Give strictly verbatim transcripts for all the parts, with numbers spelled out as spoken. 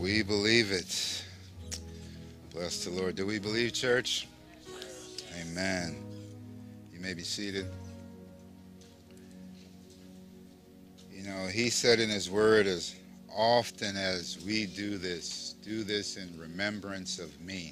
We believe it. Bless the Lord. Do we believe, church? Amen. You may be seated. You know, he said in his word, as often as we do this, do this in remembrance of me.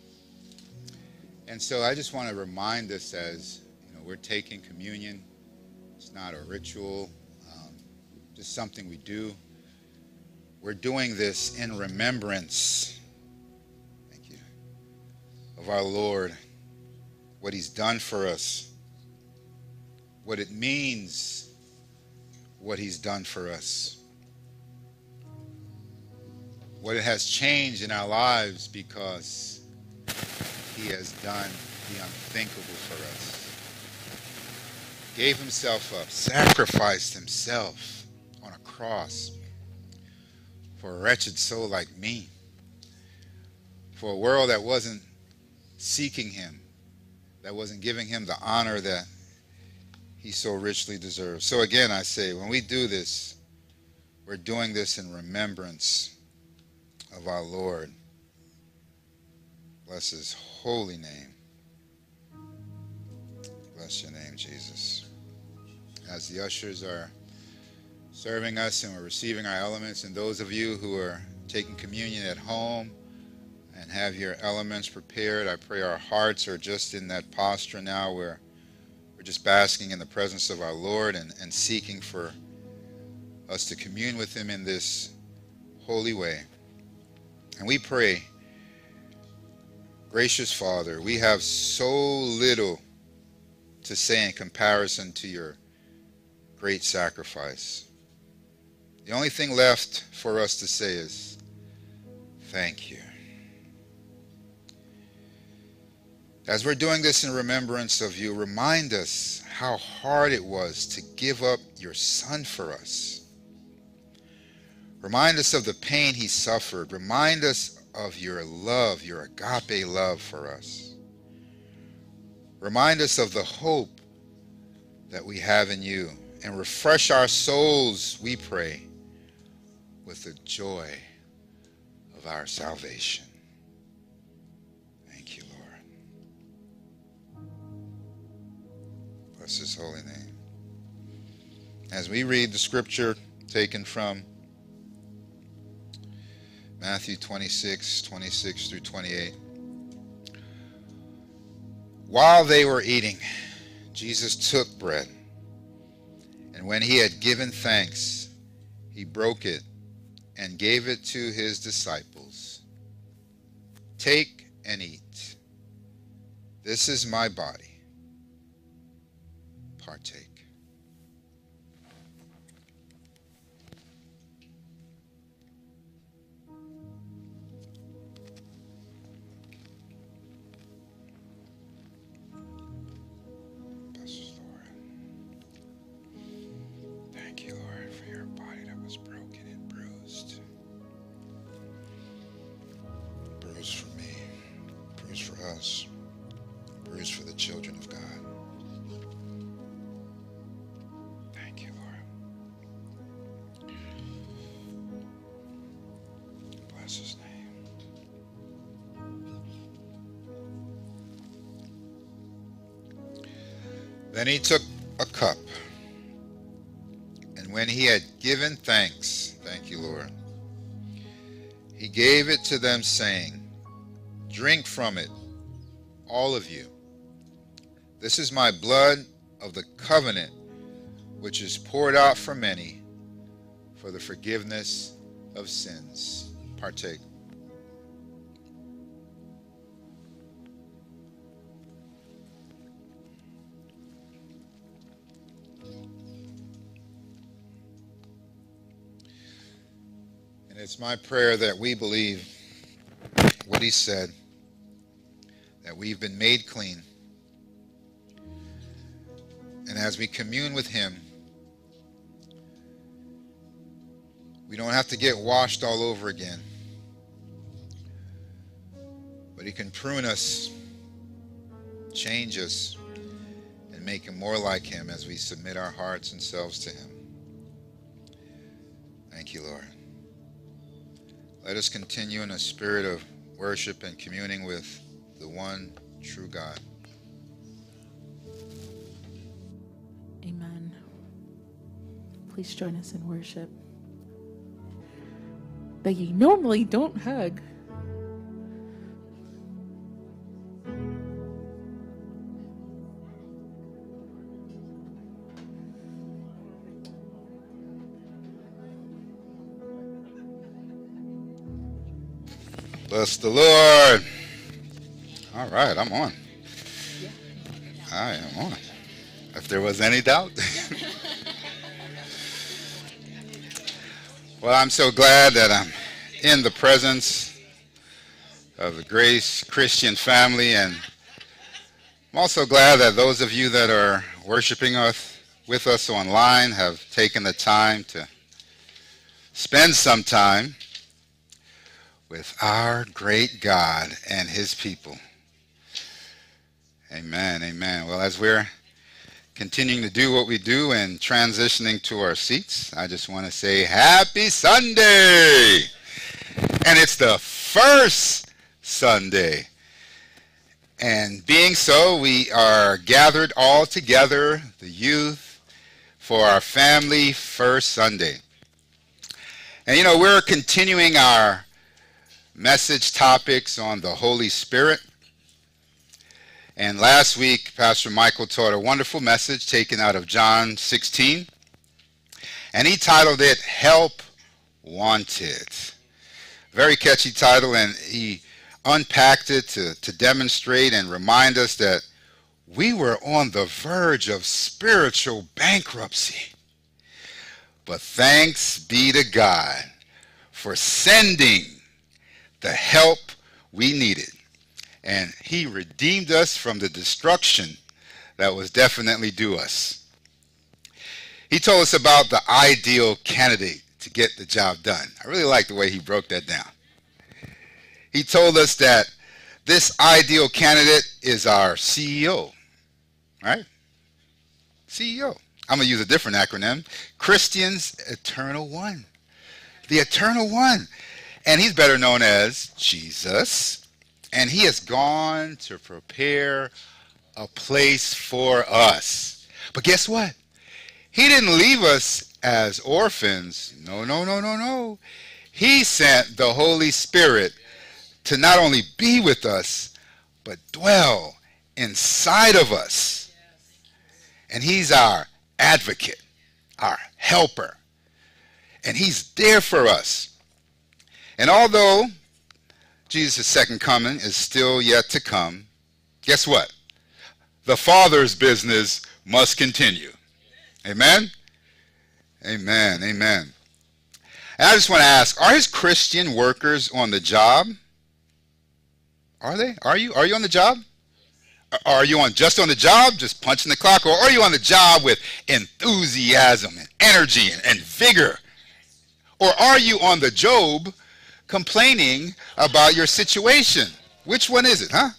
And so I just want to remind us, as you know, we're taking communion. It's not a ritual, um, just something we do. We're doing this in remembrance, thank you, of our Lord, what he's done for us, what it means, what he's done for us, what it has changed in our lives because he has done the unthinkable for us. Gave himself up, sacrificed himself on a cross for a wretched soul like me, for a world that wasn't seeking him, that wasn't giving him the honor that he so richly deserves. So again, I say, when we do this, we're doing this in remembrance of our Lord. Bless his holy name. Bless your name, Jesus. As the ushers are serving us and we're receiving our elements, and those of you who are taking communion at home and have your elements prepared, I pray our hearts are just in that posture now where we're just basking in the presence of our Lord and, and seeking for us to commune with him in this holy way. And we pray, gracious Father, we have so little to say in comparison to your great sacrifice. The only thing left for us to say is, thank you. As we're doing this in remembrance of you, remind us how hard it was to give up your Son for us. Remind us of the pain he suffered. Remind us of your love, your agape love for us. Remind us of the hope that we have in you, and refresh our souls, we pray, with the joy of our salvation. Thank you, Lord. Bless his holy name. As we read the scripture taken from Matthew twenty-six, twenty-six through twenty-eight. While they were eating, Jesus took bread, and when he had given thanks, he broke it and gave it to his disciples. Take and eat. This is my body. Partake. Bruised for the children of God. Thank you, Lord. Bless his name. Then he took a cup, and when he had given thanks, thank you, Lord, he gave it to them, saying, drink from it, all of you. This is my blood of the covenant, which is poured out for many for the forgiveness of sins. Partake. And it's my prayer that we believe what he said, that we've been made clean. And as we commune with him, we don't have to get washed all over again. But he can prune us, change us, and make him more like him as we submit our hearts and selves to him. Thank you, Lord. Let us continue in a spirit of worship and communing with the one true God. Amen. Please join us in worship. That you normally don't hug. Bless the Lord. All right, I'm on. I am on. If there was any doubt. Well, I'm so glad that I'm in the presence of the Grace Christian family, and I'm also glad that those of you that are worshiping us with us online have taken the time to spend some time with our great God and his people. Amen, amen. Well, as we're continuing to do what we do and transitioning to our seats, I just want to say happy Sunday. And it's the first Sunday. And being so, we are gathered all together, the youth, for our family first Sunday. And you know, we're continuing our message topics on the Holy Spirit. And last week, Pastor Michael taught a wonderful message taken out of John sixteen. And he titled it, Help Wanted. Very catchy title, and he unpacked it to, to demonstrate and remind us that we were on the verge of spiritual bankruptcy. But thanks be to God for sending the help we needed. And he redeemed us from the destruction that was definitely due us. He told us about the ideal candidate to get the job done. I really like the way he broke that down. He told us that this ideal candidate is our C E O, right? C E O. I'm going to use a different acronym. Christian's Eternal One. The Eternal One. And he's better known as Jesus. And he has gone to prepare a place for us. But guess what? He didn't leave us as orphans. No, no, no, no, no. He sent the Holy Spirit to not only be with us, but dwell inside of us. And he's our advocate, our helper. And he's there for us. And although Jesus' second coming is still yet to come, guess what? The Father's business must continue. Amen? Amen, amen. And I just want to ask, are his Christian workers on the job? Are they? Are you? Are you on the job? Are you on just on the job, just punching the clock? Or are you on the job with enthusiasm and energy and, and vigor? Or are you on the job complaining about your situation? Which one is it, huh?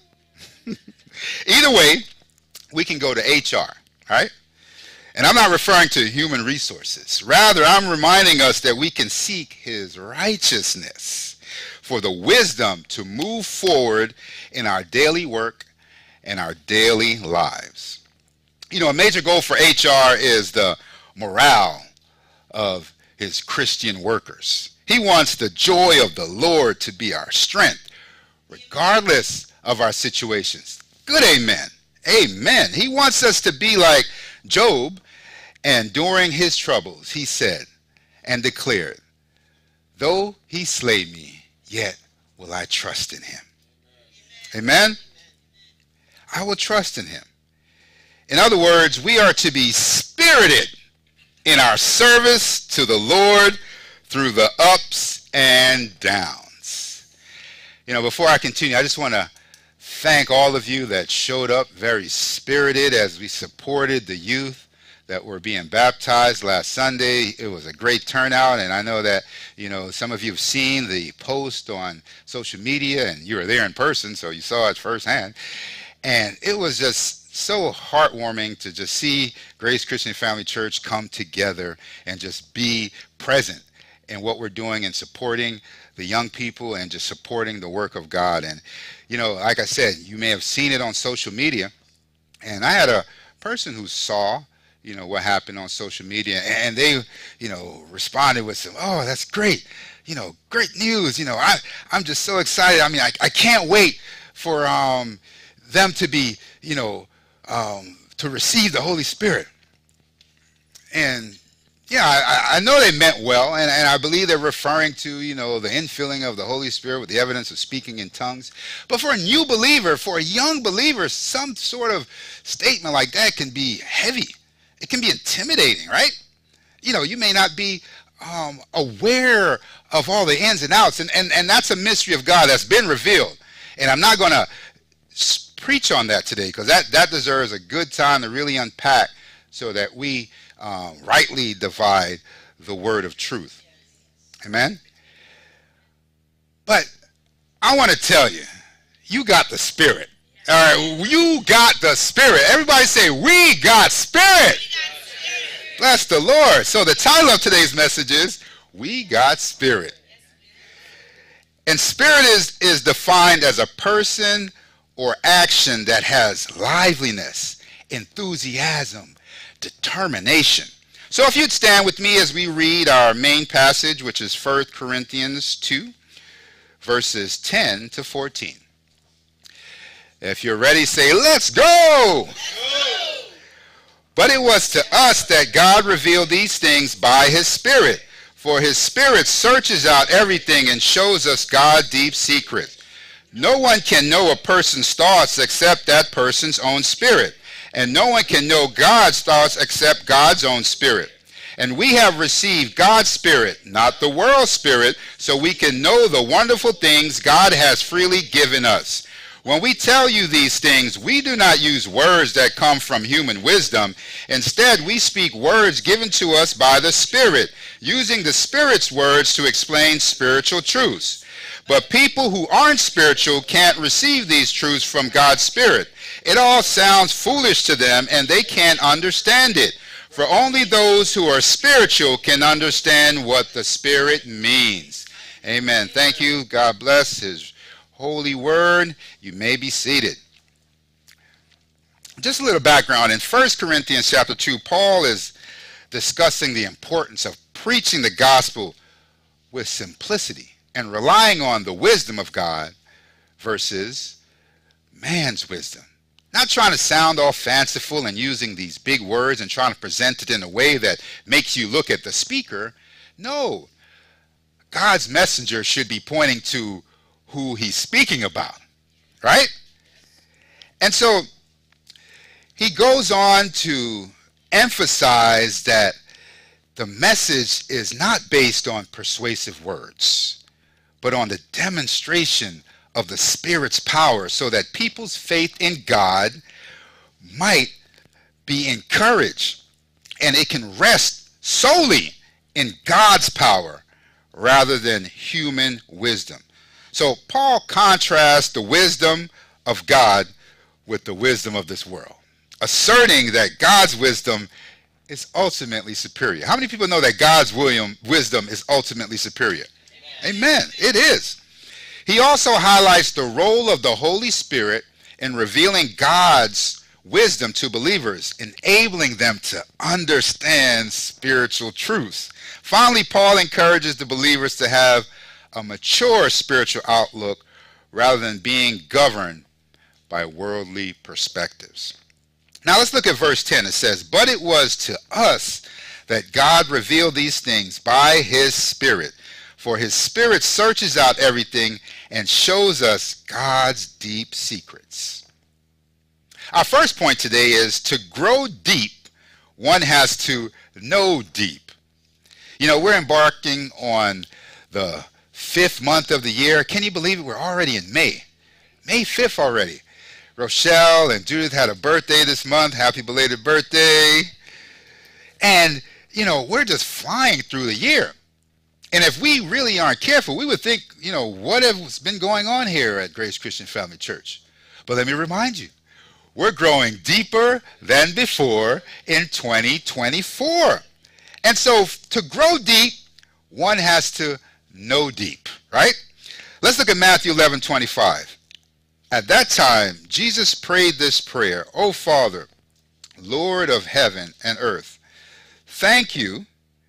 Either way, we can go to H R, right? And I'm not referring to human resources. Rather, I'm reminding us that we can seek his righteousness for the wisdom to move forward in our daily work and our daily lives. You know, a major goal for H R is the morale of his Christian workers. He wants the joy of the Lord to be our strength, regardless of our situations. Good amen. Amen. He wants us to be like Job, and during his troubles, he said and declared, though he slay me, yet will I trust in him. Amen. I will trust in him. In other words, we are to be spirited in our service to the Lord through the ups and downs. You know, before I continue, I just want to thank all of you that showed up very spirited as we supported the youth that were being baptized last Sunday. It was a great turnout, and I know that, you know, some of you have seen the post on social media, and you were there in person, so you saw it firsthand. And it was just so heartwarming to just see Grace Christian Family Church come together and just be present in what we're doing and supporting the young people and just supporting the work of God. And, you know, like I said, you may have seen it on social media. And I had a person who saw, you know, what happened on social media, and they, you know, responded with some, oh, that's great, you know, great news. You know, I, I'm just so excited. I mean, I, I can't wait for um, them to be, you know, um, to receive the Holy Spirit. And yeah, I, I know they meant well, and, and I believe they're referring to, you know, the infilling of the Holy Spirit with the evidence of speaking in tongues. But for a new believer, for a young believer, some sort of statement like that can be heavy. It can be intimidating, right? You know, you may not be um, aware of all the ins and outs, and, and, and that's a mystery of God that's been revealed. And I'm not going to preach on that today, because that, that deserves a good time to really unpack so that we Um, rightly divide the word of truth. Amen? But I want to tell you, you got the Spirit. All right, you got the Spirit. Everybody say, we got Spirit. We got Spirit. Bless the Lord. So the title of today's message is, we got Spirit. And Spirit is, is defined as a person or action that has liveliness, enthusiasm, determination. So if you'd stand with me as we read our main passage, which is First Corinthians two, verses ten to fourteen. If you're ready, say, let's go! Let's go! But it was to us that God revealed these things by his Spirit. For his Spirit searches out everything and shows us God's deep secret. No one can know a person's thoughts except that person's own spirit. And no one can know God's thoughts except God's own Spirit. And we have received God's Spirit, not the world's spirit, so we can know the wonderful things God has freely given us. When we tell you these things, we do not use words that come from human wisdom. Instead, we speak words given to us by the Spirit, using the Spirit's words to explain spiritual truths. But people who aren't spiritual can't receive these truths from God's Spirit. It all sounds foolish to them, and they can't understand it. For only those who are spiritual can understand what the Spirit means. Amen. Thank you. God bless his holy word. You may be seated. Just a little background. In First Corinthians chapter two, Paul is discussing the importance of preaching the gospel with simplicity and relying on the wisdom of God versus man's wisdom. Not trying to sound all fanciful and using these big words and trying to present it in a way that makes you look at the speaker. No, God's messenger should be pointing to who he's speaking about, right? And so he goes on to emphasize that the message is not based on persuasive words, but on the demonstration of the Spirit's power, so that people's faith in God might be encouraged, and it can rest solely in God's power rather than human wisdom. So Paul contrasts the wisdom of God with the wisdom of this world, asserting that God's wisdom is ultimately superior. How many people know that God's wisdom is ultimately superior? Amen. Amen. It is. He also highlights the role of the Holy Spirit in revealing God's wisdom to believers, enabling them to understand spiritual truths. Finally, Paul encourages the believers to have a mature spiritual outlook rather than being governed by worldly perspectives. Now let's look at verse ten. It says, but it was to us that God revealed these things by his Spirit. For his Spirit searches out everything and shows us God's deep secrets. Our first point today is to grow deep, one has to know deep. You know, we're embarking on the fifth month of the year. Can you believe it? We're already in May. May fifth already. Rochelle and Judith had a birthday this month. Happy belated birthday. And, you know, we're just flying through the year. And if we really aren't careful, we would think, you know, what has been going on here at Grace Christian Family Church? But let me remind you, we're growing deeper than before in twenty twenty-four. And so to grow deep, One has to know deep, right? Let's look at Matthew eleven twenty-five. At that time, Jesus prayed this prayer, O Father, Lord of heaven and earth, thank you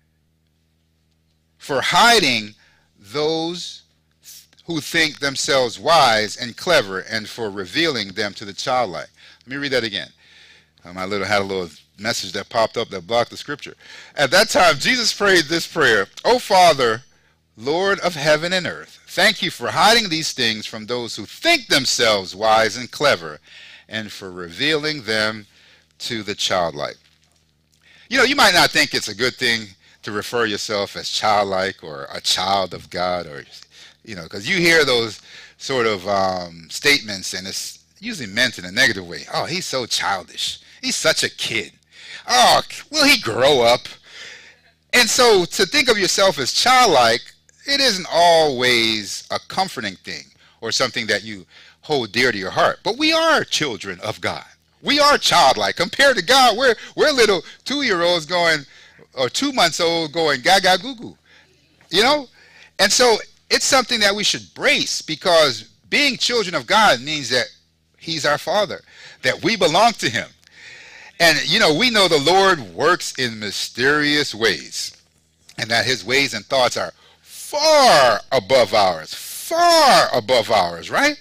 for hiding those who think themselves wise and clever and for revealing them to the childlike. Let me read that again. Um, I little, had a little message that popped up that blocked the scripture. At that time, Jesus prayed this prayer, O Father, Lord of heaven and earth, thank you for hiding these things from those who think themselves wise and clever and for revealing them to the childlike. You know, you might not think it's a good thing to refer yourself as childlike or a child of God, or, you know, because you hear those sort of um, statements and it's usually meant in a negative way. Oh, he's so childish. He's such a kid. Oh, will he grow up? And so to think of yourself as childlike, it isn't always a comforting thing or something that you hold dear to your heart. But we are children of God. We are childlike. Compared to God, we're, we're little two-year-olds going, or two months old going gaga goo goo, you know? And so it's something that we should brace, because being children of God means that he's our Father, that we belong to him. And, you know, we know the Lord works in mysterious ways, and that his ways and thoughts are far above ours, far above ours, right?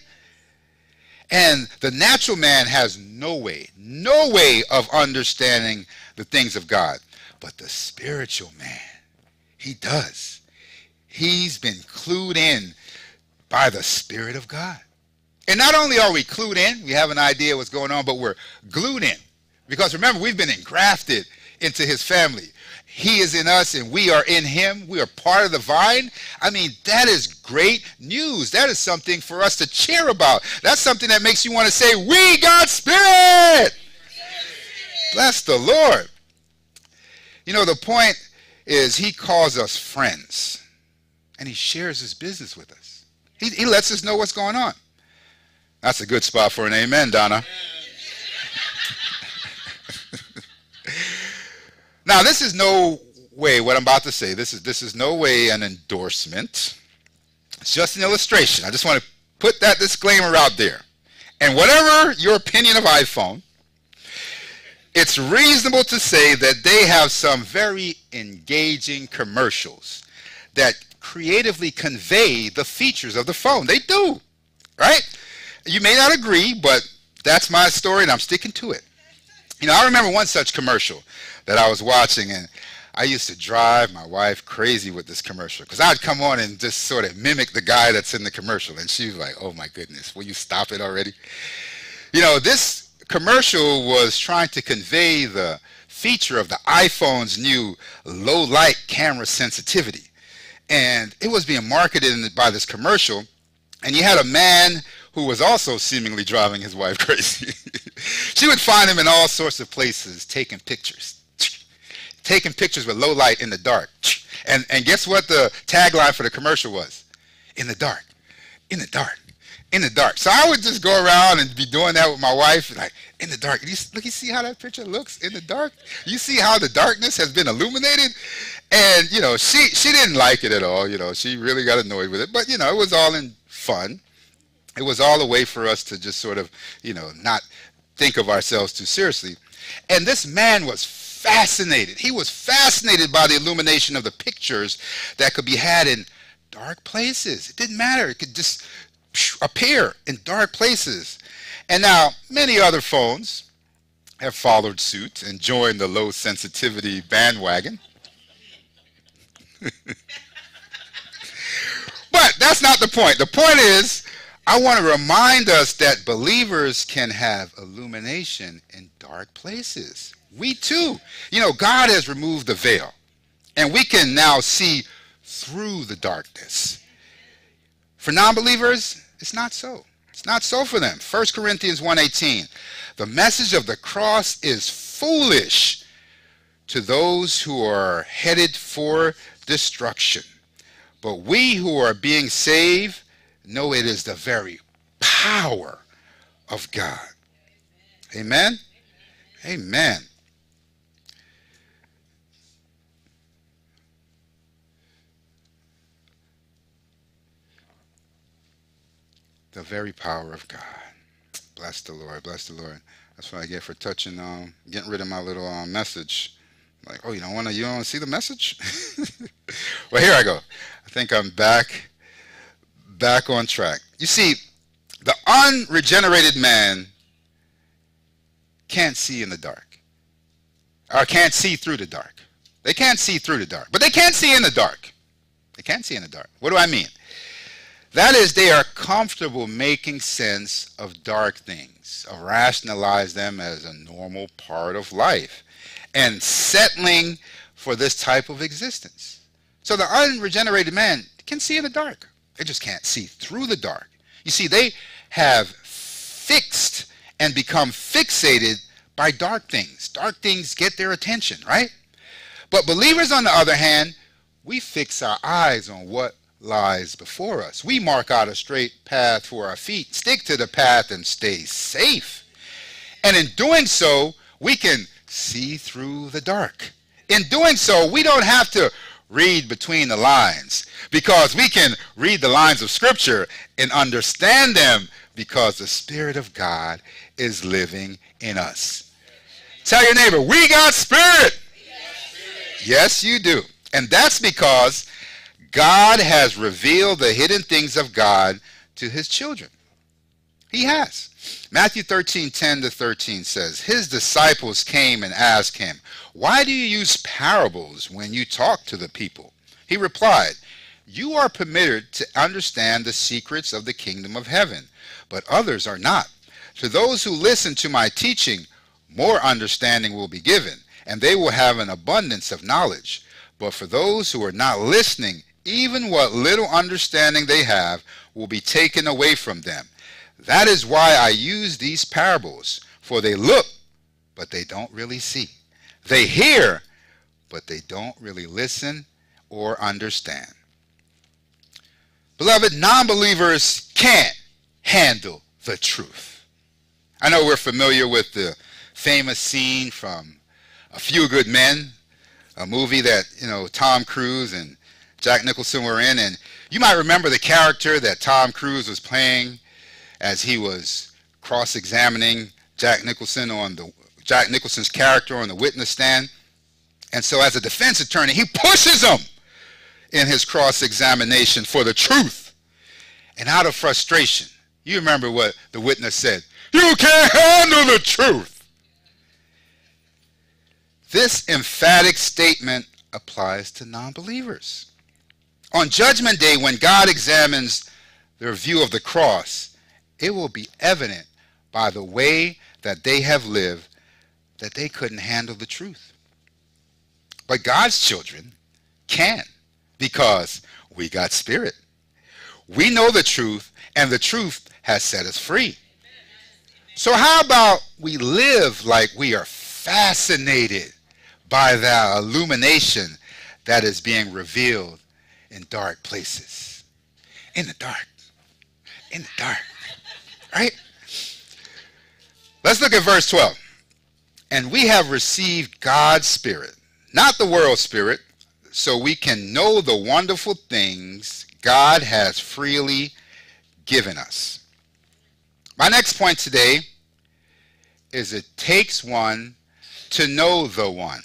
And the natural man has no way, no way of understanding the things of God. But the spiritual man, he does. He's been clued in by the Spirit of God. And not only are we clued in, we have an idea what's going on, but we're glued in. Because remember, we've been engrafted into his family. He is in us and we are in him. We are part of the vine. I mean, that is great news. That is something for us to cheer about. That's something that makes you want to say, we got Spirit. Bless the Lord. You know, the point is he calls us friends and he shares his business with us. He, he lets us know what's going on. That's a good spot for an amen, Donna. Now, this is no way, what I'm about to say, this is, this is no way an endorsement. It's just an illustration. I just want to put that disclaimer out there. And whatever your opinion of iPhone, it's reasonable to say that they have some very engaging commercials that creatively convey the features of the phone. They do, right? You may not agree, but that's my story and I'm sticking to it. You know, I remember one such commercial that I was watching, and I used to drive my wife crazy with this commercial because I'd come on and just sort of mimic the guy that's in the commercial, and she was like, oh my goodness, will you stop it already? You know, this commercial was trying to convey the feature of the iPhone's new low light camera sensitivity, and it was being marketed by this commercial, and you had a man who was also seemingly driving his wife crazy. She would find him in all sorts of places taking pictures. Taking pictures with low light in the dark. And, and guess what the tagline for the commercial was? In the dark, in the dark, in the dark. So I would just go around and be doing that with my wife, like, in the dark. You, look, you see how that picture looks in the dark? You see how the darkness has been illuminated? And, you know, she, she didn't like it at all. You know, she really got annoyed with it. But, you know, it was all in fun. It was all a way for us to just sort of, you know, not think of ourselves too seriously. And this man was fascinated. He was fascinated by the illumination of the pictures that could be had in dark places. It didn't matter. It could just appear in dark places. And now many other phones have followed suit and joined the low sensitivity bandwagon. But that's not the point. The point is, I want to remind us that believers can have illumination in dark places. We too. You know, God has removed the veil, and we can now see through the darkness. For non-believers, it's not so. It's not so for them. First Corinthians one eighteen, the message of the cross is foolish to those who are headed for destruction. But we who are being saved know it is the very power of God. Amen? Amen. The very power of God. Bless the Lord. Bless the Lord. That's what I get for touching, um, getting rid of my little um, message. Like, oh, you don't want to, you don't want to see the message? Well, here I go. I think I'm back, back on track. You see, the unregenerated man can't see in the dark, or can't see through the dark. They can't see through the dark, but they can't see in the dark. They can't see in the dark. What do I mean? That is, they are comfortable making sense of dark things, or rationalize them as a normal part of life, and settling for this type of existence. So the unregenerated man can see in the dark. They just can't see through the dark. You see, they have fixed and become fixated by dark things. Dark things get their attention, right? But believers, on the other hand, we fix our eyes on what lies before us. We mark out a straight path for our feet, stick to the path, and stay safe. And in doing so, we can see through the dark. In doing so, we don't have to read between the lines, because we can read the lines of Scripture and understand them, because the Spirit of God is living in us. Tell your neighbor, we got Spirit. Yes, you do. And that's because God has revealed the hidden things of God to his children. He has. Matthew thirteen, ten to thirteen says, his disciples came and asked him, why do you use parables when you talk to the people? He replied, you are permitted to understand the secrets of the kingdom of heaven, but others are not. To those who listen to my teaching, more understanding will be given, and they will have an abundance of knowledge. But for those who are not listening, even what little understanding they have will be taken away from them. That is why I use these parables, for they look, but they don't really see. They hear, but they don't really listen or understand. Beloved, non-believers can't handle the truth. I know we're familiar with the famous scene from A Few Good Men, a movie that, you know, Tom Cruise and Jack Nicholson were in, and you might remember the character that Tom Cruise was playing as he was cross-examining Jack Nicholson on the Jack Nicholson's character on the witness stand. And so as a defense attorney, he pushes him in his cross-examination for the truth. And out of frustration, you remember what the witness said, you can't handle the truth. This emphatic statement applies to non-believers. On Judgment Day, when God examines their view of the cross, it will be evident by the way that they have lived that they couldn't handle the truth. But God's children can, because we got Spirit. We know the truth, and the truth has set us free. So how about we live like we are fascinated by the illumination that is being revealed in dark places? In the dark. In the dark. Right? Let's look at verse twelve. And we have received God's Spirit, not the world's spirit, so we can know the wonderful things God has freely given us. My next point today is it takes one to know the one.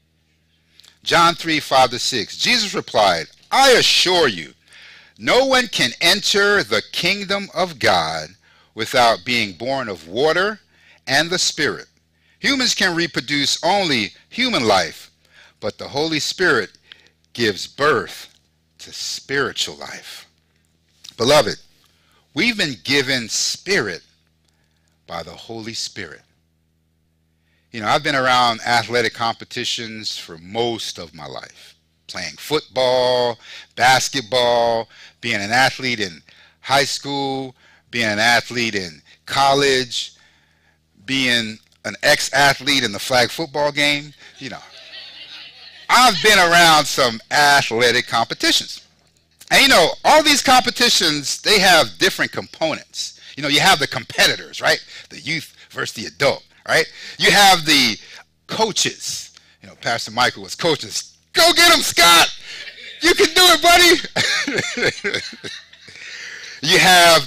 John three, five to six. Jesus replied, I assure you, no one can enter the kingdom of God without being born of water and the Spirit. Humans can reproduce only human life, but the Holy Spirit gives birth to spiritual life. Beloved, we've been given Spirit by the Holy Spirit. You know, I've been around athletic competitions for most of my life, playing football, basketball, being an athlete in high school, being an athlete in college, being an ex-athlete in the flag football game. You know, I've been around some athletic competitions. And you know, all these competitions, they have different components. You know, you have the competitors, right? The youth versus the adult, right? You have the coaches. You know, Pastor Michael was coaches. Go get him, Scott! You can do it, buddy! You have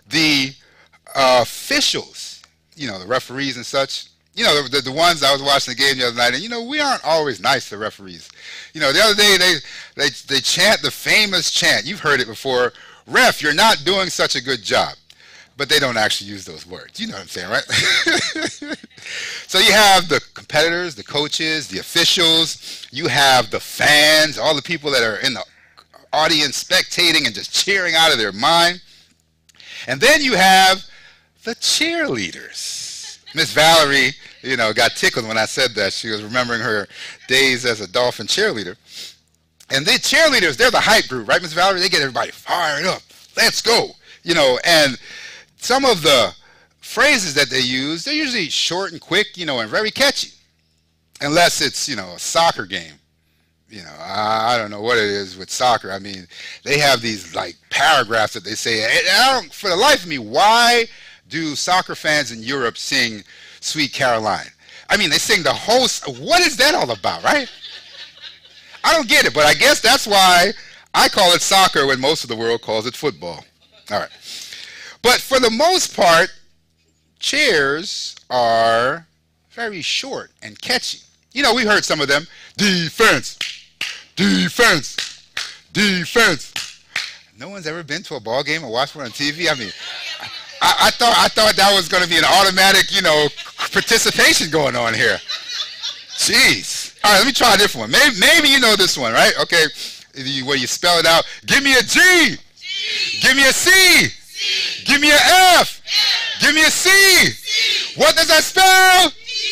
the uh, officials, you know, the referees and such, you know, the, the, the ones I was watching the game the other night, and, you know, we aren't always nice to referees. You know, the other day they, they, they chant the famous chant. You've heard it before. Ref, you're not doing such a good job. But they don't actually use those words. You know what I'm saying, right? So you have the competitors, the coaches, the officials. You have the fans, all the people that are in the audience spectating and just cheering out of their mind. And then you have the cheerleaders. Miss Valerie, you know, got tickled when I said that. She was remembering her days as a Dolphin cheerleader. And the cheerleaders, they're the hype group, right, Miss Valerie? They get everybody fired up. Let's go. You know, and some of the phrases that they use, they're usually short and quick, you know, and very catchy. Unless it's, you know, a soccer game. You know, I, I don't know what it is with soccer. I mean, they have these, like, paragraphs that they say. And I don't, for the life of me, why do soccer fans in Europe sing Sweet Caroline? I mean, they sing the whole, what is that all about, right? I don't get it, but I guess that's why I call it soccer when most of the world calls it football. All right. But for the most part, cheers are very short and catchy. You know, we heard some of them. Defense, defense, defense. No one's ever been to a ball game or watched one on T V. I mean, I, I thought I thought that was going to be an automatic, you know, participation going on here. Jeez. All right, let me try a different one. Maybe, maybe you know this one, right? Okay, where you spell it out. Give me a G. G. Give me a C. C. Give me an F. F. Give me a C. C. What does that spell?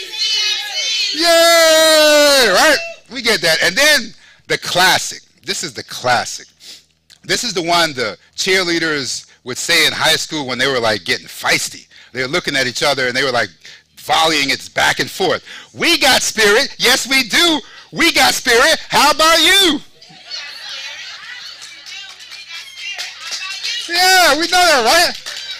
Yay! Right? We get that. And then the classic. This is the classic. This is the one the cheerleaders would say in high school when they were like getting feisty. They were looking at each other and they were like volleying it back and forth. We got spirit. Yes, we do. We got spirit. How about you? Yeah, we know that, right?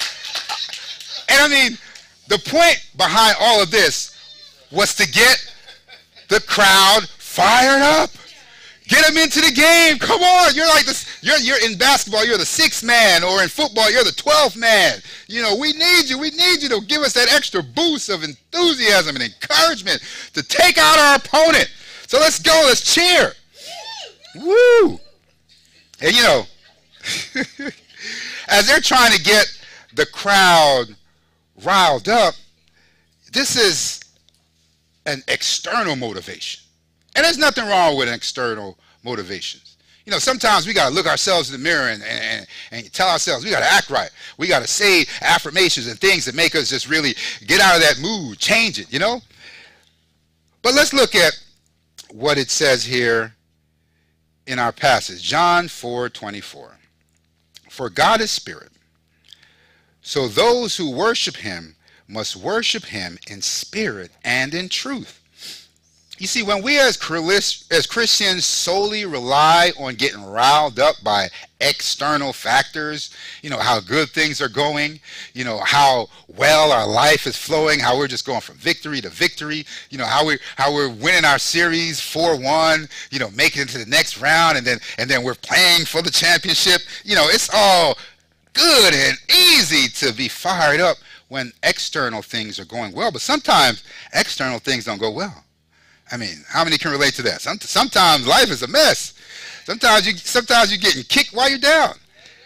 And I mean, the point behind all of this was to get the crowd fired up. Get them into the game. Come on. You're like this. You're, you're in basketball, you're the sixth man, or in football, you're the twelfth man. You know, we need you. We need you to give us that extra boost of enthusiasm and encouragement to take out our opponent. So let's go. Let's cheer. Woo. And, you know, as they're trying to get the crowd riled up, this is an external motivation. And there's nothing wrong with an external motivations. You know, sometimes we got to look ourselves in the mirror and, and, and tell ourselves we got to act right. We got to say affirmations and things that make us just really get out of that mood, change it, you know. But let's look at what it says here in our passage, John four twenty-four. For God is spirit, so those who worship him must worship him in spirit and in truth. You see, when we as as Christians solely rely on getting riled up by external factors, you know, how good things are going, you know, how well our life is flowing, how we're just going from victory to victory, you know, how we how we're winning our series four one, you know, making it to the next round, and then and then we're playing for the championship. You know, it's all good and easy to be fired up when external things are going well, but sometimes external things don't go well. I mean, how many can relate to that? Some, sometimes life is a mess. Sometimes you sometimes you're getting kicked while you're down.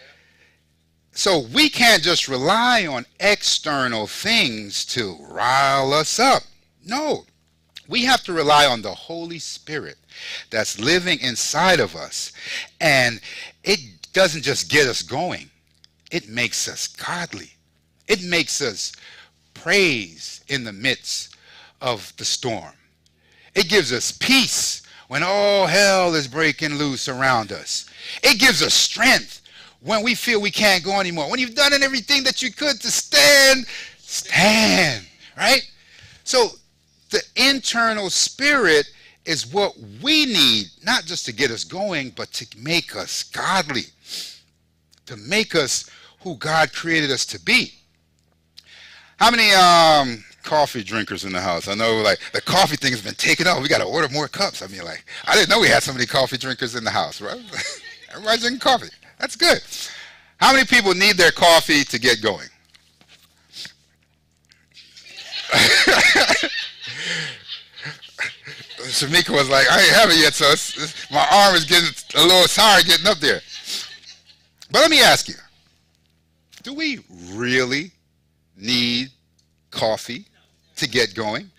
So we can't just rely on external things to rile us up. No, we have to rely on the Holy Spirit that's living inside of us. And it doesn't just get us going. It makes us godly. It makes us praise in the midst of the storm. It gives us peace when all hell is breaking loose around us. It gives us strength when we feel we can't go anymore. When you've done everything that you could to stand, stand, right? So the internal spirit is what we need, not just to get us going, but to make us godly, to make us who God created us to be. How many um, coffee drinkers in the house? I know, like, the coffee thing has been taken off. We got to order more cups. I mean, like, I didn't know we had so many coffee drinkers in the house, right? Everybody's drinking coffee. That's good. How How many people need their coffee to get going? Shamika was like, I ain't have it yet, so it's, it's, my arm is getting a little tired getting up there. But let me ask you, do we really need coffee to get going?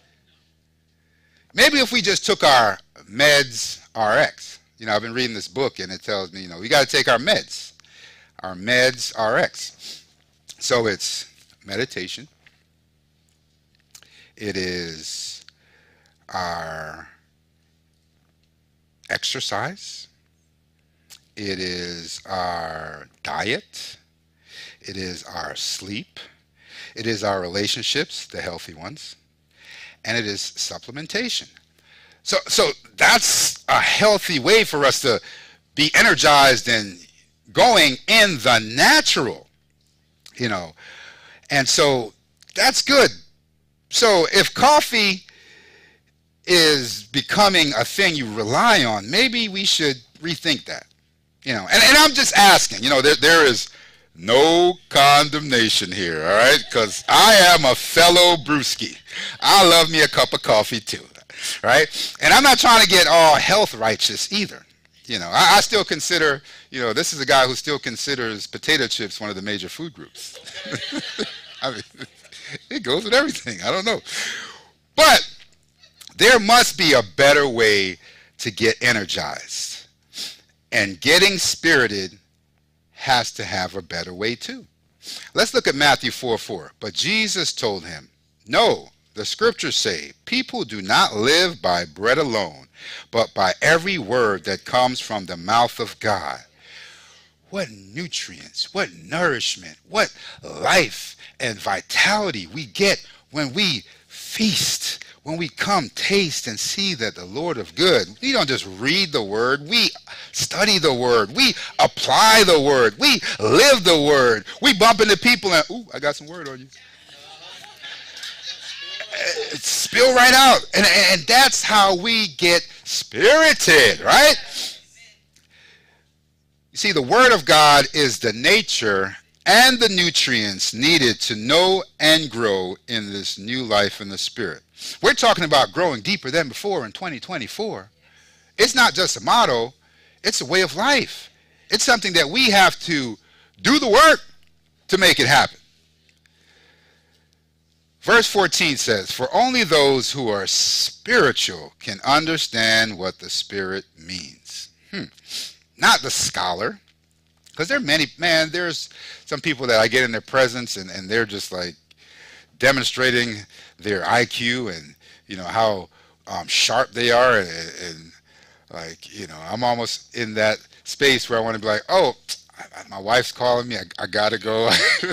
Maybe if we just took our meds R X. You know, I've been reading this book and it tells me, you know, we got to take our meds, our meds R X. So it's meditation. It is our exercise. It is our diet. It is our sleep. It is our relationships, the healthy ones. And it is supplementation. So, so that's a healthy way for us to be energized and going in the natural, you know. And so that's good. So if coffee is becoming a thing you rely on, maybe we should rethink that, you know. And, and I'm just asking, you know, there, there is no condemnation here, all right? Because I am a fellow brewski. I love me a cup of coffee too, right? And I'm not trying to get all health righteous either. You know, I, I still consider, you know, this is a guy who still considers potato chips one of the major food groups. I mean, it goes with everything. I don't know. But there must be a better way to get energized. And getting spirited has to have a better way too. Let's look at Matthew four four. But Jesus told him, no, the scriptures say, people do not live by bread alone, but by every word that comes from the mouth of God. What nutrients, what nourishment, what life and vitality we get when we feast, when we come taste and see that the Lord of good. We don't just read the word, we study the word, we apply the word, we live the word. We bump into people and, ooh, I got some word on you. It spill right out. And, and that's how we get spirited, right? You see, the word of God is the nature and the nutrients needed to know and grow in this new life in the Spirit. We're talking about growing deeper than before in twenty twenty-four. It's not just a motto, it's a way of life. It's something that we have to do the work to make it happen. Verse fourteen says, for only those who are spiritual can understand what the Spirit means. Hmm. Not the scholar. Because there are many, man, there's some people that I get in their presence and, and they're just like demonstrating their I Q and, you know, how um, sharp they are. And, and like, you know, I'm almost in that space where I want to be like, oh, my wife's calling me. I, I got to go.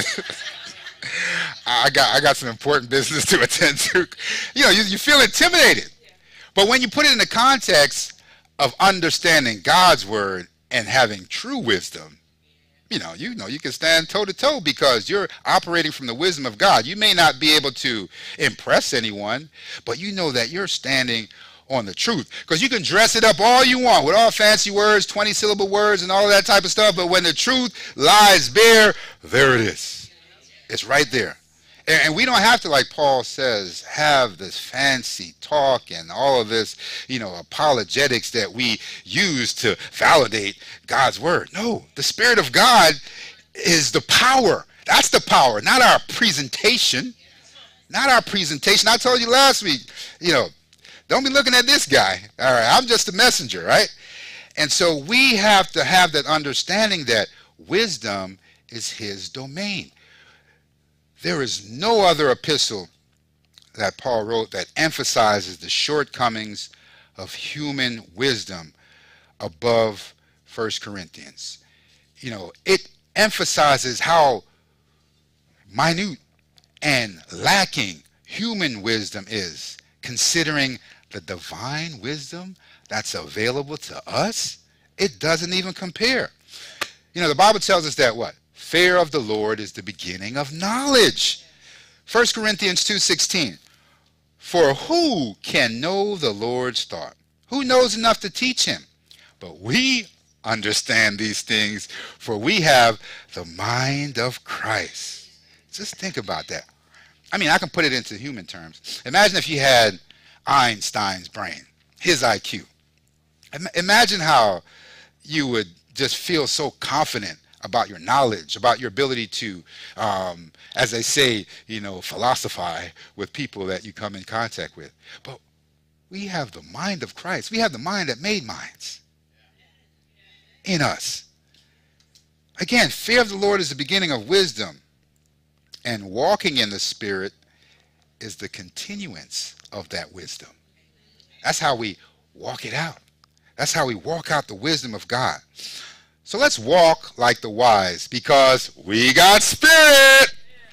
I got I got some important business to attend to. You know, you, you feel intimidated. But when you put it in the context of understanding God's word and having true wisdom, you know, you know, you can stand toe to toe because you're operating from the wisdom of God. You may not be able to impress anyone, but you know that you're standing on the truth. Because you can dress it up all you want with all fancy words, twenty syllable words and all that type of stuff, but when the truth lies bare, there it is. It's right there. And we don't have to, like Paul says, have this fancy talk and all of this, you know, apologetics that we use to validate God's word. No, the Spirit of God is the power. That's the power, not our presentation. Not our presentation. I told you last week, you know, don't be looking at this guy. All right, I'm just a messenger, right? And so we have to have that understanding that wisdom is his domain. There is no other epistle that Paul wrote that emphasizes the shortcomings of human wisdom above First Corinthians. You know, it emphasizes how minute and lacking human wisdom is, considering the divine wisdom that's available to us. It doesn't even compare. You know, the Bible tells us that what? Fear of the Lord is the beginning of knowledge. First Corinthians two sixteen. For who can know the Lord's thought? Who knows enough to teach him? But we understand these things, for we have the mind of Christ. Just think about that. I mean, I can put it into human terms. Imagine if you had Einstein's brain, his I Q. Imagine how you would just feel so confident about your knowledge, about your ability to, um, as they say, you know, philosophize with people that you come in contact with. But we have the mind of Christ. We have the mind that made minds in us. Again, fear of the Lord is the beginning of wisdom, and walking in the Spirit is the continuance of that wisdom. That's how we walk it out. That's how we walk out the wisdom of God. So let's walk like the wise, because we got spirit.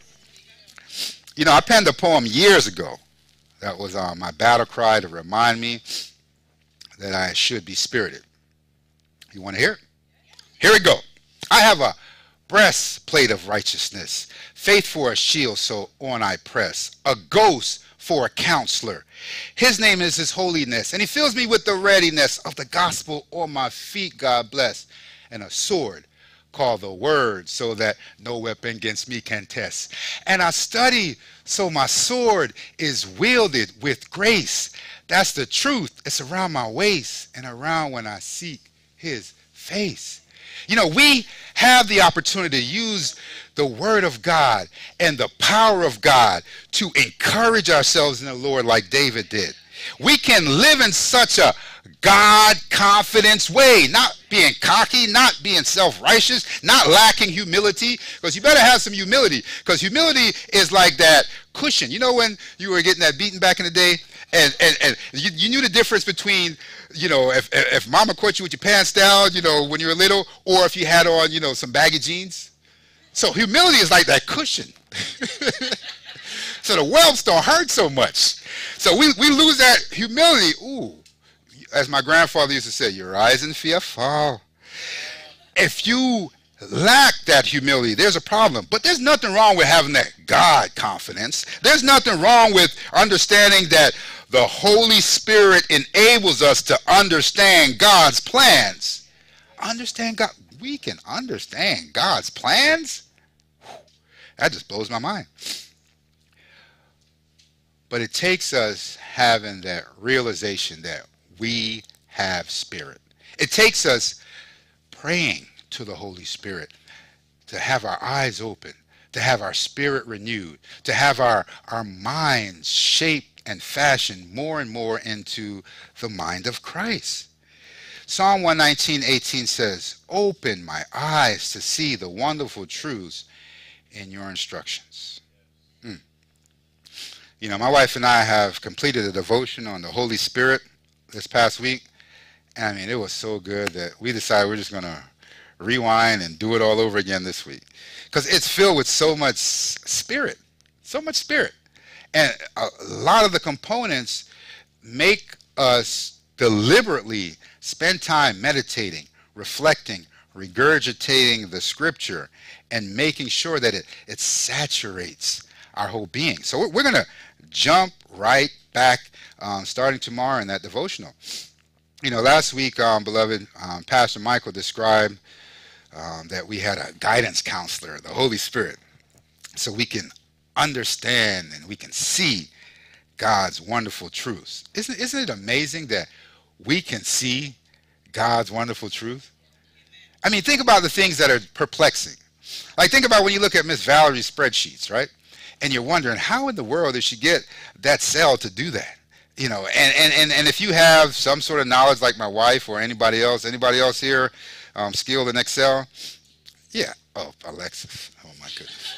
You know, I penned a poem years ago. That was uh, my battle cry to remind me that I should be spirited. You want to hear it? Here we go. I have a breastplate of righteousness, faith for a shield, so on I press, a ghost for a counselor. His name is his holiness, and he fills me with the readiness of the gospel on my feet, God bless, and a sword called the word, so that no weapon against me can test. And I study so my sword is wielded with grace. That's the truth. It's around my waist and around when I seek his face. You know, we have the opportunity to use the word of God and the power of God to encourage ourselves in the Lord like David did. We can live in such a God confidence way, not being cocky, not being self-righteous, not lacking humility, because you better have some humility, because humility is like that cushion. You know when you were getting that beating back in the day, and, and, and you, you knew the difference between, you know, if, if mama caught you with your pants down, you know, when you were little, or if you had on, you know, some baggy jeans. So humility is like that cushion. So the whelps don't hurt so much. So we, we lose that humility. Ooh, as my grandfather used to say, your eyes in fear fall. If you lack that humility, there's a problem. But there's nothing wrong with having that God confidence. There's nothing wrong with understanding that the Holy Spirit enables us to understand God's plans. Understand God. We can understand God's plans? That just blows my mind. But it takes us having that realization that we have spirit. It takes us praying to the Holy Spirit to have our eyes open, to have our spirit renewed, to have our, our minds shaped and fashioned more and more into the mind of Christ. Psalm one nineteen, eighteen says, open my eyes to see the wonderful truths in your instructions. Mm. You know, my wife and I have completed a devotion on the Holy Spirit this past week. And I mean, it was so good that we decided we're just going to rewind and do it all over again this week. Because it's filled with so much spirit, so much spirit. And a lot of the components make us deliberately spend time meditating, reflecting, regurgitating the scripture, and making sure that it, it saturates our whole being. So we're, we're going to jump right back um, starting tomorrow in that devotional. You know, last week, um, beloved, um, Pastor Michael described um, that we had a guidance counselor, the Holy Spirit, so we can understand and we can see God's wonderful truths. Isn't, isn't it amazing that we can see God's wonderful truth? I mean, think about the things that are perplexing. Like, think about when you look at Miss Valerie's spreadsheets, right? And you're wondering, how in the world did she get that cell to do that? You know, and, and, and, and if you have some sort of knowledge like my wife or anybody else, anybody else here um, skilled in Excel? Yeah. Oh, Alexis. Oh, my goodness.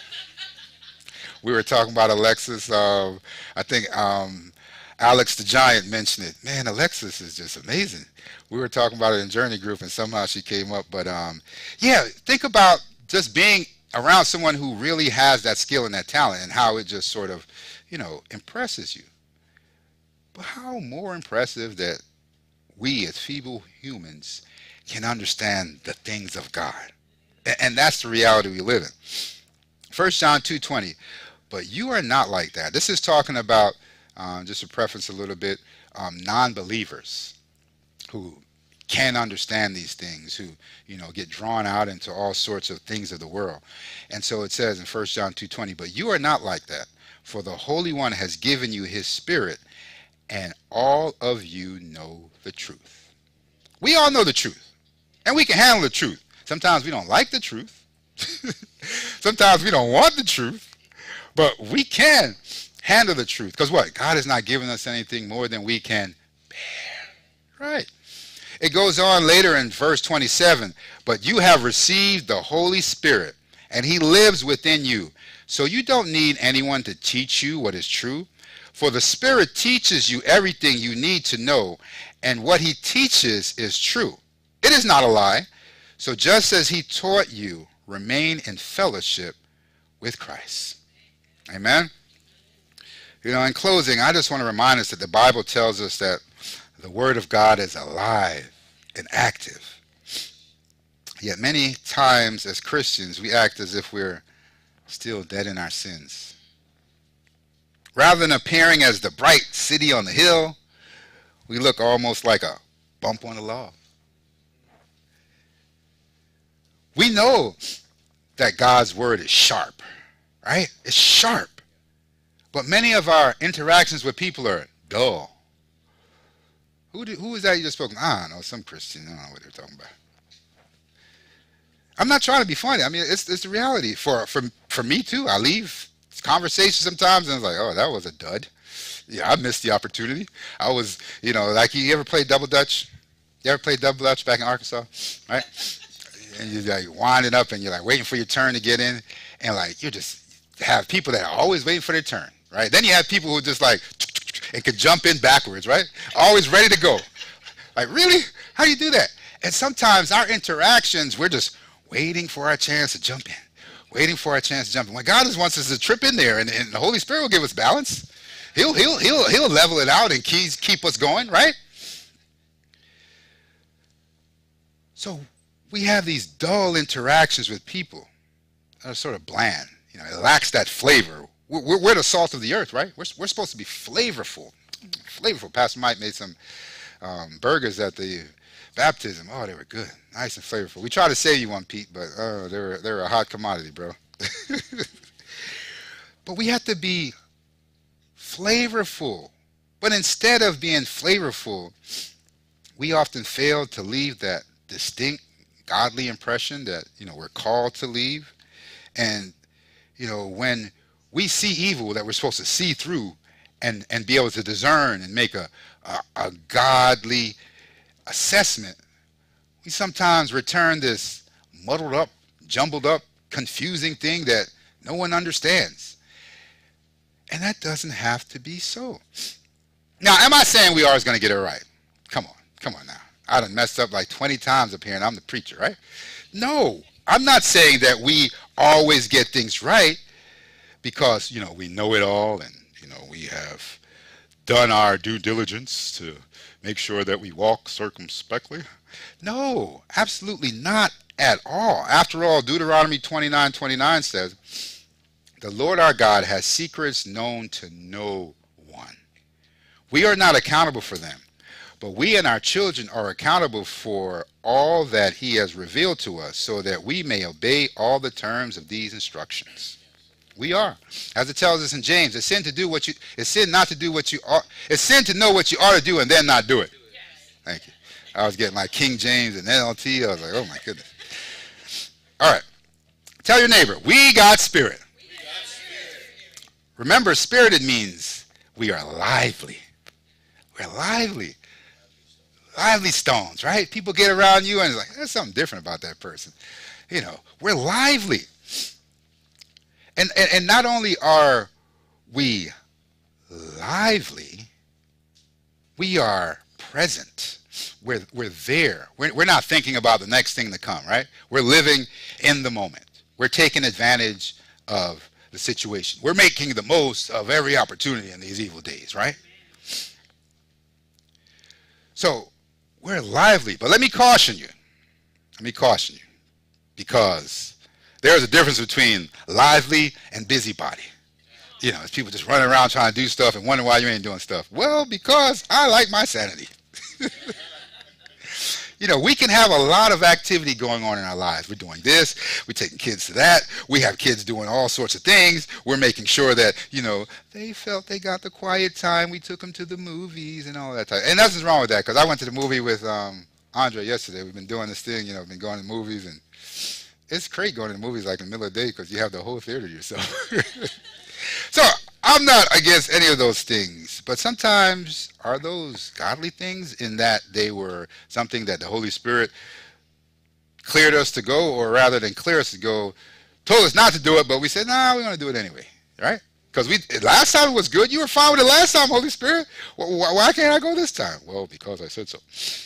We were talking about Alexis. Uh, I think um, Alex the Giant mentioned it. Man, Alexis is just amazing. We were talking about it in Journey Group, and somehow she came up. But, um, yeah, think about just being around someone who really has that skill and that talent and how it just sort of, you know, impresses you. But how more impressive that we as feeble humans can understand the things of God. And that's the reality we live in. First John two twenty, but you are not like that. This is talking about, um, just to preface a little bit, um, non-believers who can't understand these things, who, you know, get drawn out into all sorts of things of the world. And so it says in First John two twenty, but you are not like that, for the Holy One has given you his Spirit, and all of you know the truth. We all know the truth, and we can handle the truth. Sometimes we don't like the truth. Sometimes we don't want the truth, but we can handle the truth. Because what? God has not given us anything more than we can bear. Right. It goes on later in verse twenty-seven, but you have received the Holy Spirit, and he lives within you. So you don't need anyone to teach you what is true, for the Spirit teaches you everything you need to know, and what he teaches is true. It is not a lie. So just as he taught you, remain in fellowship with Christ. Amen. You know, in closing, I just want to remind us that the Bible tells us that the Word of God is alive and active. Yet many times as Christians, we act as if we're still dead in our sins. Rather than appearing as the bright city on the hill, we look almost like a bump on the log. We know that God's word is sharp, right? It's sharp. But many of our interactions with people are dull. Who, did, who was that you just spoke? I don't know, some Christian. I don't know what they're talking about. I'm not trying to be funny. I mean, it's, it's the reality. For, for, for me, too, I leave conversations sometimes, and it's like, oh, that was a dud. Yeah, I missed the opportunity. I was, you know, like, you ever play double dutch? You ever play double dutch back in Arkansas? Right? And you're like winding up, and you're like waiting for your turn to get in, and like you just have people that are always waiting for their turn, right? Then you have people who just like and could jump in backwards, right? Always ready to go. Like, really? How do you do that? And sometimes our interactions, we're just waiting for our chance to jump in, waiting for our chance to jump in. When God just wants us to trip in there, and, and the Holy Spirit will give us balance. He'll he'll he'll he'll level it out and keep keep us going, right? So we have these dull interactions with people that are sort of bland. You know, it lacks that flavor. We're, we're the salt of the earth, right? We're, we're supposed to be flavorful. Flavorful. Pastor Mike made some um, burgers at the baptism. Oh, they were good. Nice and flavorful. We tried to save you one, Pete, but oh, they were, they were a hot commodity, bro. But we have to be flavorful. But instead of being flavorful, we often fail to leave that distinct godly impression that, you know, we're called to leave. And, you know, when we see evil that we're supposed to see through and, and be able to discern and make a, a, a godly assessment, we sometimes return this muddled up, jumbled up, confusing thing that no one understands. And that doesn't have to be so. Now, am I saying we always going to get it right? Come on, come on now. I done messed up like twenty times up here, and I'm the preacher, right? No, I'm not saying that we always get things right because, you know, we know it all, and, you know, we have done our due diligence to make sure that we walk circumspectly. No, absolutely not at all. After all, Deuteronomy twenty-nine twenty-nine says, the Lord our God has secrets known to no one. We are not accountable for them. But we and our children are accountable for all that he has revealed to us so that we may obey all the terms of these instructions. We are. As it tells us in James, it's sin to do what you, it's sin not to do what you ought, it's sin to know what you ought to do and then not do it. Thank you. I was getting like King James and N L T. I was like, oh my goodness. All right. Tell your neighbor, we got spirit. We got spirit. Remember, spirited means we are lively. We're lively. Lively stones, right? People get around you and it's like, there's something different about that person. You know, we're lively. And, and, and not only are we lively, we are present. We're, we're there. We're, we're not thinking about the next thing to come, right? We're living in the moment. We're taking advantage of the situation. We're making the most of every opportunity in these evil days, right? So, we're lively, but let me caution you. Let me caution you. Because there's a difference between lively and busybody. You know, it's people just running around trying to do stuff and wondering why you ain't doing stuff. Well, because I like my sanity. You know, we can have a lot of activity going on in our lives. We're doing this, we're taking kids to that, we have kids doing all sorts of things. We're making sure that, you know, they felt they got the quiet time. We took them to the movies and all that type. And nothing's wrong with that, because I went to the movie with um, Andre yesterday. We've been doing this thing, you know, been going to movies, and it's great going to the movies like in the middle of the day because you have the whole theater to yourself. So I'm not against any of those things, but sometimes are those godly things in that they were something that the Holy Spirit cleared us to go, or rather than clear us to go, told us not to do it, but we said, nah, we're going to do it anyway, right? Because we last time it was good. You were fine with it last time, Holy Spirit. Why, why can't I go this time? Well, because I said so.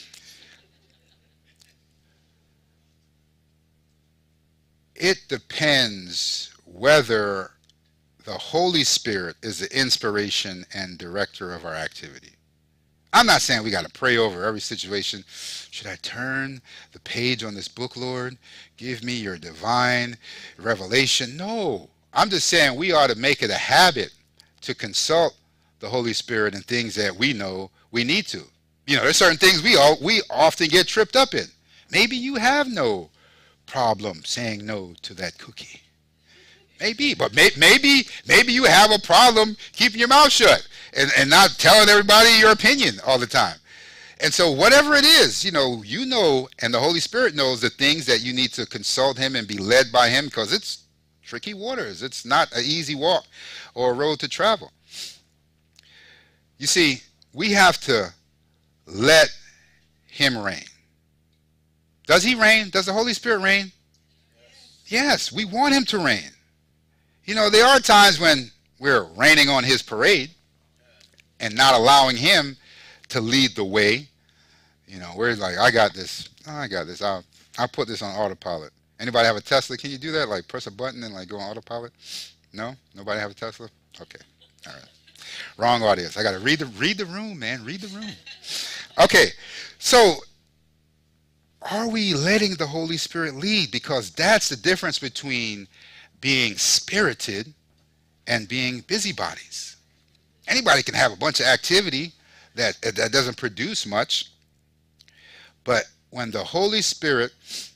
It depends whether the Holy Spirit is the inspiration and director of our activity. I'm not saying we got to pray over every situation. Should I turn the page on this book, Lord? Give me your divine revelation. No, I'm just saying we ought to make it a habit to consult the Holy Spirit in things that we know we need to. You know, there's certain things we all we often get tripped up in. Maybe you have no problem saying no to that cookie. Maybe, but may, maybe maybe you have a problem keeping your mouth shut and, and not telling everybody your opinion all the time. And so whatever it is, you know, you know, and the Holy Spirit knows the things that you need to consult him and be led by him, because it's tricky waters. It's not an easy walk or a road to travel. You see, we have to let him reign. Does he reign? Does the Holy Spirit reign? Yes, we want him to reign. You know, there are times when we're raining on his parade and not allowing him to lead the way. You know, we're like, I got this. Oh, I got this. I'll, I'll put this on autopilot. Anybody have a Tesla? Can you do that? Like press a button and like go on autopilot? No? Nobody have a Tesla? Okay. All right. Wrong audience. I got to read the, read the room, man. Read the room. Okay. So are we letting the Holy Spirit lead? Because that's the difference between being spirited and being busybodies. Anybody can have a bunch of activity that that doesn't produce much, but when the Holy Spirit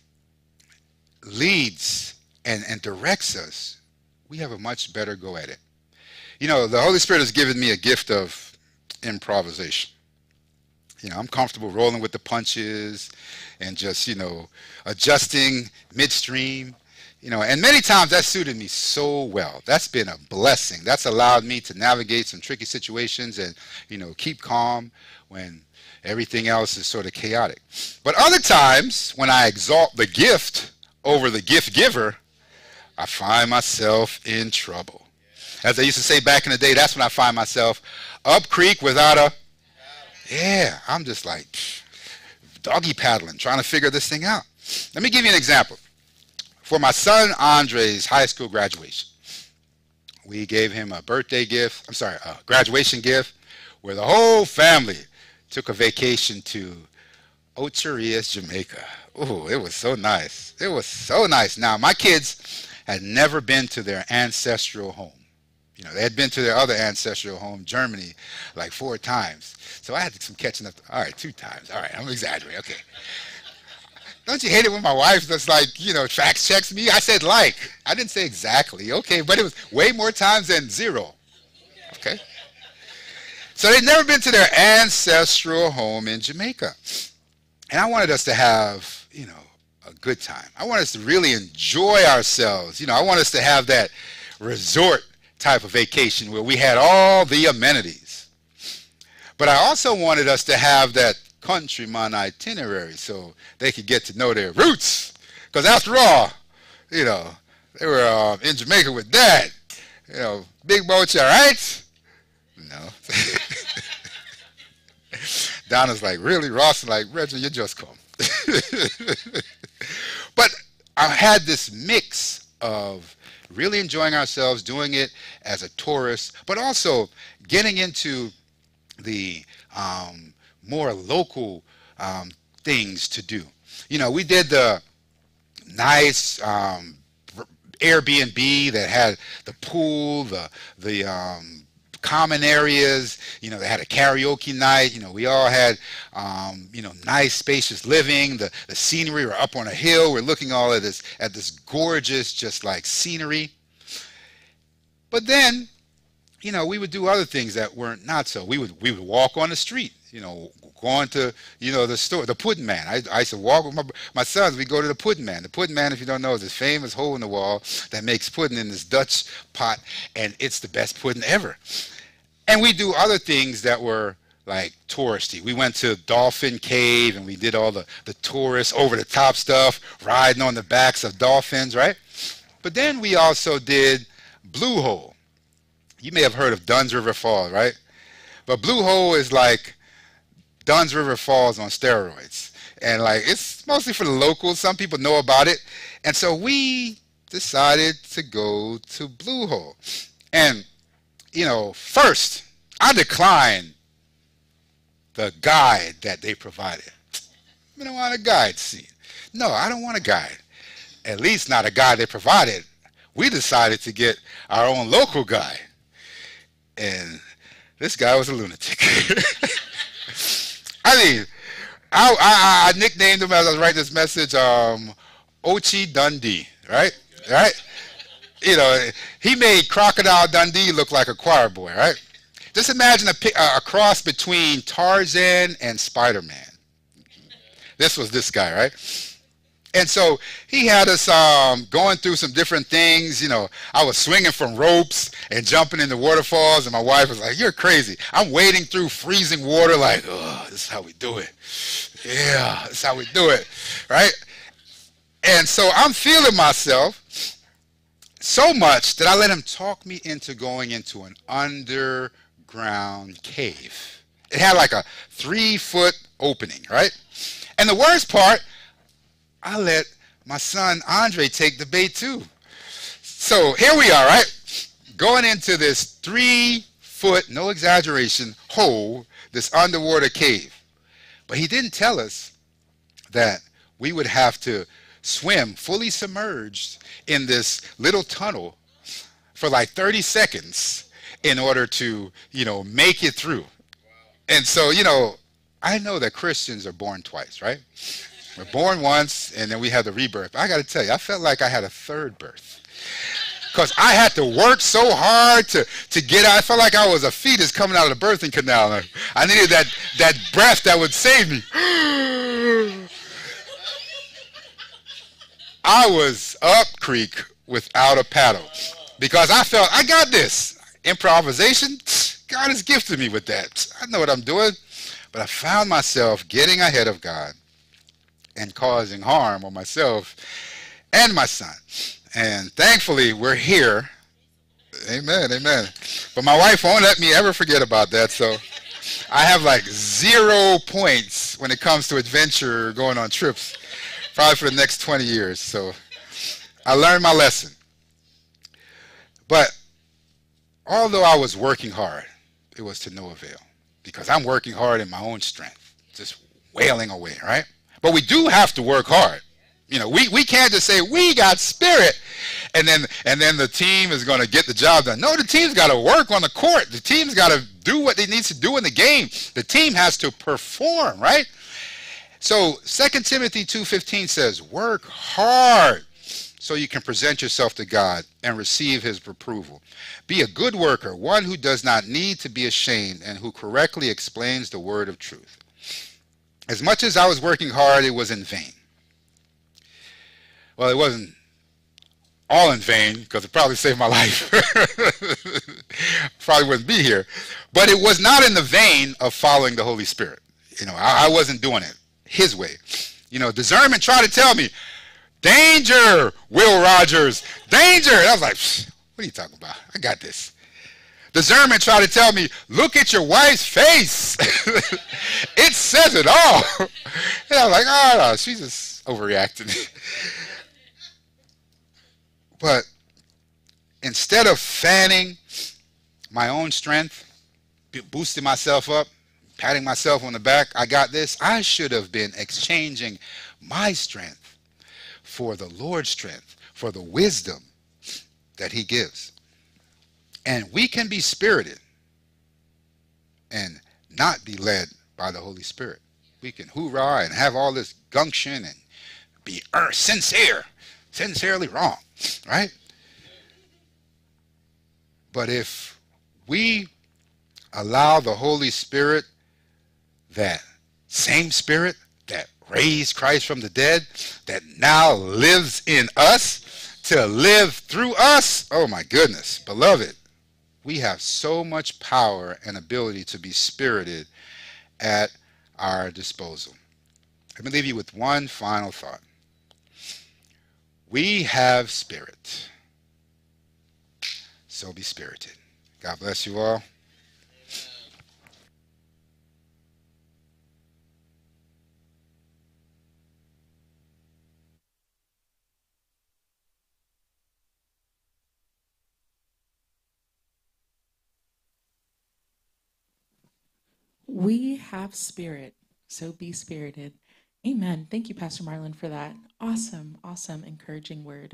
leads and, and directs us, we have a much better go at it. You know, the Holy Spirit has given me a gift of improvisation. You know, I'm comfortable rolling with the punches and just, you know, adjusting midstream. You know, and many times that suited me so well. That's been a blessing. That's allowed me to navigate some tricky situations and, you know, keep calm when everything else is sort of chaotic. But other times, when I exalt the gift over the gift giver, I find myself in trouble. As I used to say back in the day, that's when I find myself up creek without a, yeah, I'm just like doggy paddling, trying to figure this thing out. Let me give you an example. For my son Andre's high school graduation, we gave him a birthday gift, I'm sorry, a graduation gift, where the whole family took a vacation to Ocho Rios, Jamaica. Oh, it was so nice. It was so nice. Now, my kids had never been to their ancestral home. You know, they had been to their other ancestral home, Germany, like four times. So I had some catching up. All right, two times. All right, I'm exaggerating. Okay. Don't you hate it when my wife just like, you know, fact checks me? I said like. I didn't say exactly. Okay, but it was way more times than zero. Okay. So they'd never been to their ancestral home in Jamaica. And I wanted us to have, you know, a good time. I want us to really enjoy ourselves. You know, I want us to have that resort type of vacation where we had all the amenities. But I also wanted us to have that countryman itinerary so they could get to know their roots. Because after all, you know, they were uh, in Jamaica with Dad. You know, Big Boat, you all right? No. Donna's like, really? Ross is like, Reggie, you just come. But I had this mix of really enjoying ourselves, doing it as a tourist, but also getting into the um, more local um, things to do. You know, we did the nice um, Airbnb that had the pool, the the um, common areas. You know, they had a karaoke night. You know, we all had, um, you know, nice, spacious living. The, the scenery, we're up on a hill. We're looking all at this, at this gorgeous, just like scenery. But then, you know, we would do other things that weren't not so. We would, we would walk on the street, you know, going to, you know, the store, the Pudding Man. I, I used to walk with my, my sons. We go to the Pudding Man. The Pudding Man, if you don't know, is this famous hole in the wall that makes pudding in this Dutch pot, and it's the best pudding ever. And we do other things that were like touristy. We went to Dolphin Cave, and we did all the, the tourist over-the-top stuff, riding on the backs of dolphins, right? But then we also did Blue Hole. You may have heard of Dunn's River Falls, right? But Blue Hole is like Dunn's River Falls on steroids. And like, it's mostly for the locals. Some people know about it. And so we decided to go to Blue Hole. And, you know, first, I declined the guide that they provided. I don't want a guide, see. No, I don't want a guide. At least not a guide they provided. We decided to get our own local guy. And this guy was a lunatic. I mean, I, I, I nicknamed him as I was writing this message, um, Ochi Dundee, right? Right? You know, he made Crocodile Dundee look like a choir boy, right? Just imagine a, a cross between Tarzan and Spider-Man. This was this guy, right? And so he had us um, going through some different things. You know, I was swinging from ropes and jumping into waterfalls, and my wife was like, "You're crazy." I'm wading through freezing water like, "Oh, this is how we do it. Yeah, this is how we do it," right? And so I'm feeling myself so much that I let him talk me into going into an underground cave. It had like a three-foot opening, right? And the worst part, I let my son Andre take the bait too. So here we are, right? Going into this three foot, no exaggeration, hole, this underwater cave. But he didn't tell us that we would have to swim fully submerged in this little tunnel for like thirty seconds in order to, you know, make it through. And so, you know, I know that Christians are born twice, right? We're born once, and then we have the rebirth. I got to tell you, I felt like I had a third birth. Because I had to work so hard to, to get out. I felt like I was a fetus coming out of the birthing canal. I needed that, that breath that would save me. I was up creek without a paddle. Because I felt, I got this. Improvisation, God has gifted me with that. I know what I'm doing. But I found myself getting ahead of God and causing harm on myself and my son. And thankfully, we're here. Amen, amen. But my wife won't let me ever forget about that, so I have like zero points when it comes to adventure going on trips, probably for the next twenty years. So I learned my lesson. But although I was working hard, it was to no avail, because I'm working hard in my own strength, just wailing away, right? But we do have to work hard. You know, we, we can't just say, we got spirit, and then and then the team is going to get the job done. No, the team's got to work on the court. The team's got to do what it needs to do in the game. The team has to perform, right? So Second Timothy two fifteen says, work hard so you can present yourself to God and receive his approval. Be a good worker, one who does not need to be ashamed and who correctly explains the word of truth. As much as I was working hard, it was in vain. Well, it wasn't all in vain, because it probably saved my life. Probably wouldn't be here. But it was not in the vein of following the Holy Spirit. You know, I, I wasn't doing it his way. You know, discernment tried to tell me, danger, Will Rogers, danger. And I was like, what are you talking about? I got this. Discernment tried to tell me, look at your wife's face. It says it all. And I was like, oh, no, she's just overreacting. But instead of fanning my own strength, boosting myself up, patting myself on the back, I got this, I should have been exchanging my strength for the Lord's strength, for the wisdom that he gives. And we can be spirited, and not be led by the Holy Spirit. We can hoorah and have all this gumption and be er, sincere, sincerely wrong, right? But if we allow the Holy Spirit, that same Spirit that raised Christ from the dead, that now lives in us, to live through us, oh my goodness, beloved, we have so much power and ability to be spirited at our disposal. Let me leave you with one final thought. We have spirit, so be spirited. God bless you all. We have spirit, so be spirited. Amen. Thank you, Pastor Marlon, for that awesome, awesome, encouraging word.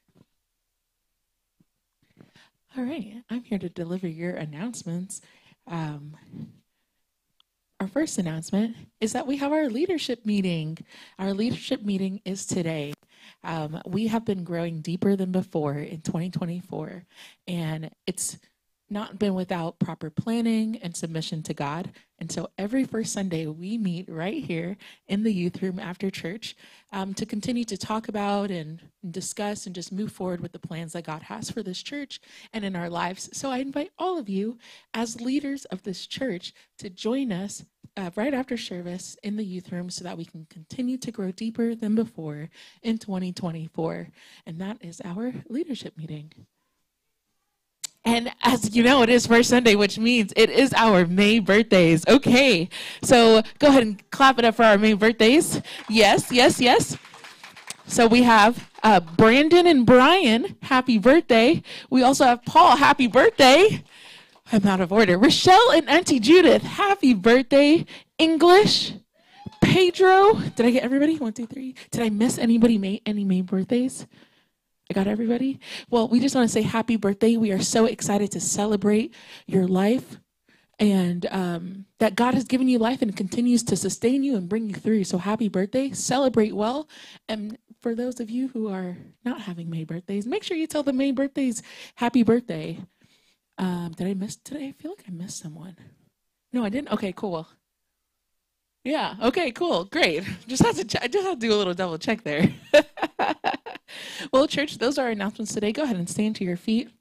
All right, I'm here to deliver your announcements. Um, our first announcement is that we have our leadership meeting. Our leadership meeting is today. Um, we have been growing deeper than before in twenty twenty-four, and it's not been without proper planning and submission to God. And so every first Sunday, we meet right here in the youth room after church um, to continue to talk about and discuss and just move forward with the plans that God has for this church and in our lives. So I invite all of you as leaders of this church to join us uh, right after service in the youth room so that we can continue to grow deeper than before in twenty twenty-four. And that is our leadership meeting. And as you know, it is First Sunday, which means it is our May birthdays. Okay, so go ahead and clap it up for our May birthdays. Yes, yes, yes. So we have uh, Brandon and Brian, happy birthday. We also have Paul, happy birthday. I'm out of order. Rochelle and Auntie Judith, happy birthday. English, Pedro. Did I get everybody? One, two, three. Did I miss anybody? May any May birthdays? I got everybody? Well, we just want to say happy birthday. We are so excited to celebrate your life and um, that God has given you life and continues to sustain you and bring you through. So happy birthday. Celebrate well. And for those of you who are not having May birthdays, make sure you tell the May birthdays happy birthday. Um, did I miss today? I feel like I missed someone. No, I didn't. Okay, cool. Yeah. Okay, cool. Great. Just have to ch- I just have to do a little double check there. Well, church, those are our announcements today. Go ahead and stand to your feet.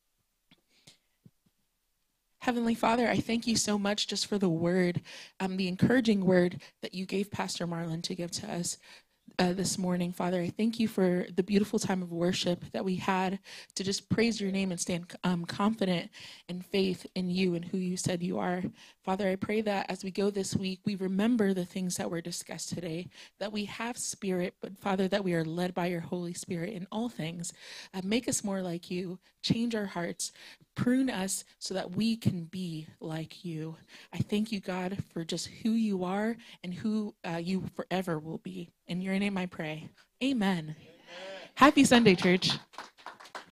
Heavenly Father, I thank you so much just for the word, um, the encouraging word that you gave Pastor Marlon to give to us uh, this morning. Father, I thank you for the beautiful time of worship that we had to just praise your name and stand um, confident in faith in you and who you said you are. Father, I pray that as we go this week, we remember the things that were discussed today, that we have spirit, but Father, that we are led by your Holy Spirit in all things. Uh, make us more like you, change our hearts, prune us so that we can be like you. I thank you, God, for just who you are and who uh, you forever will be. In your name I pray. Amen. Amen. Happy Sunday, church.